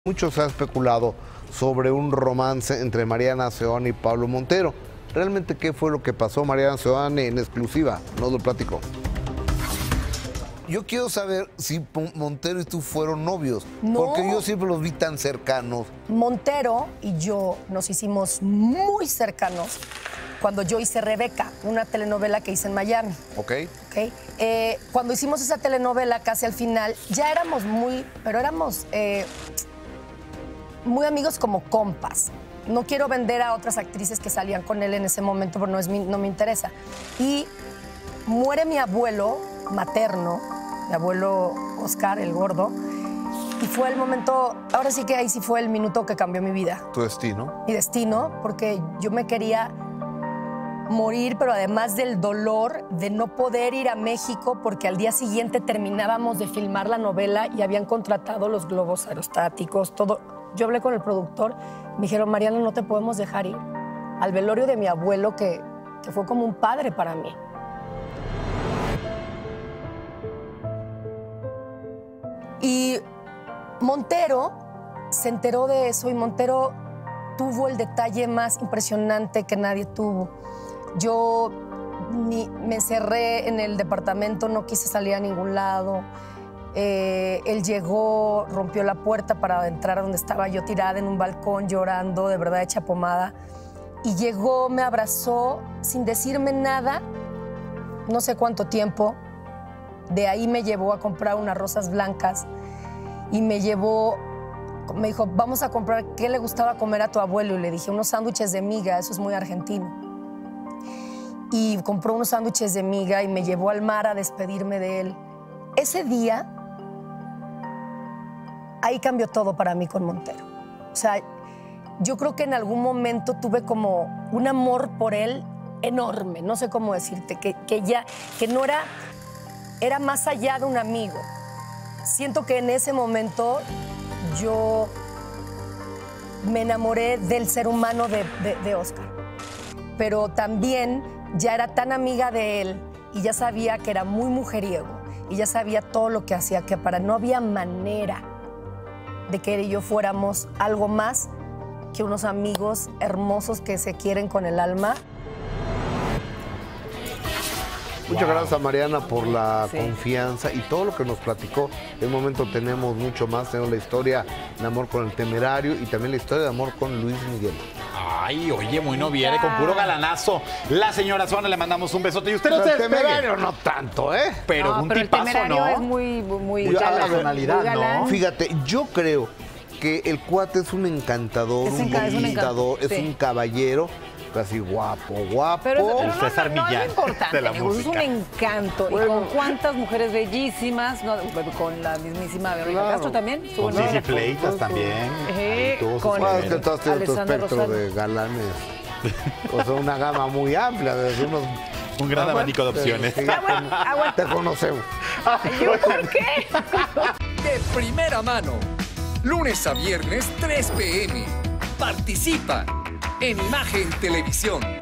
Mucho se ha especulado sobre un romance entre Mariana Seoane y Pablo Montero. ¿Realmente qué fue lo que pasó? Mariana Seoane en exclusiva nos lo platicó. Yo quiero saber si Montero y tú fueron novios, porque yo siempre los vi tan cercanos. Montero y yo nos hicimos muy cercanos cuando yo hice Rebeca, una telenovela que hice en Miami. Ok. Cuando hicimos esa telenovela, casi al final, ya éramos muy amigos como compas. No quiero vender a otras actrices que salían con él en ese momento, porque no me interesa. Y muere mi abuelo materno, mi abuelo Oscar, el gordo, y fue el momento, ahora sí que ahí sí fue el minuto que cambió mi vida. ¿Tu destino? Mi destino, porque yo me quería morir, pero además del dolor de no poder ir a México, porque al día siguiente terminábamos de filmar la novela y habían contratado los globos aerostáticos, todo. Yo hablé con el productor, me dijeron, Mariana, no te podemos dejar ir al velorio de mi abuelo, que fue como un padre para mí. Y Montero se enteró de eso y Montero tuvo el detalle más impresionante que nadie tuvo. Yo me encerré en el departamento, no quise salir a ningún lado. Él llegó, rompió la puerta para entrar a donde estaba yo tirada en un balcón llorando, de verdad hecha pomada. Y llegó, me abrazó sin decirme nada, no sé cuánto tiempo. De ahí me llevó a comprar unas rosas blancas y me dijo, vamos a comprar, ¿qué le gustaba comer a tu abuelo? Y le dije, unos sándwiches de miga, eso es muy argentino. Y compró unos sándwiches de miga y me llevó al mar a despedirme de él. Ese día, ahí cambió todo para mí con Montero. O sea, yo creo que en algún momento tuve como un amor por él enorme, no sé cómo decirte, que no era más allá de un amigo. Siento que en ese momento yo me enamoré del ser humano de Oscar. Pero también ya era tan amiga de él y ya sabía que era muy mujeriego y ya sabía todo lo que hacía, que no había manera de que él y yo fuéramos algo más que unos amigos hermosos que se quieren con el alma. Muchas gracias a Mariana por la confianza y todo lo que nos platicó. En un momento tenemos mucho más. Tenemos la historia de amor con el Temerario y también la historia de amor con Luis Miguel. Ay, oye, muy noviere, con puro galanazo. La señora Seoane, le mandamos un besote. Y usted no se despegue. El Temerario no tanto, ¿eh? Pero un tipazo, el Temerario, ¿no? Es muy mucha personalidad, ¿no? Fíjate, yo creo que el cuate es un encantador, un conquistador, es un caballero. Así guapo. Pero César Millán, es importante, de la amigos, es un música. encanto. Bueno. Y con cuántas mujeres bellísimas, ¿no? Con la mismísima Verónica Castro también. Con Sisi Fleitas también. Con es que tú has tenido tu espectro de galanes. O sea, una gama muy amplia. Un gran abanico de opciones. Te conocemos. ¿Yo por qué? De primera mano. Lunes a viernes, 3 p.m. Participa en Imagen Televisión.